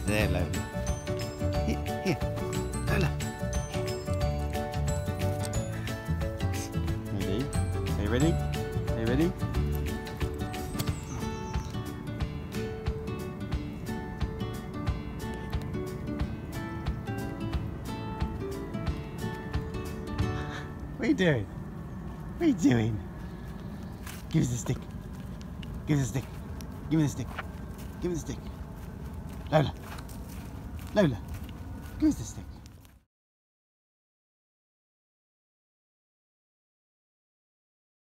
There, Lola. Here, Lola. Ready? Are you ready? Are you ready? What are you doing? What are you doing? Give us the stick. Give us the stick. Give me the stick. Give me the stick. Lola. Lola. Give us the stick.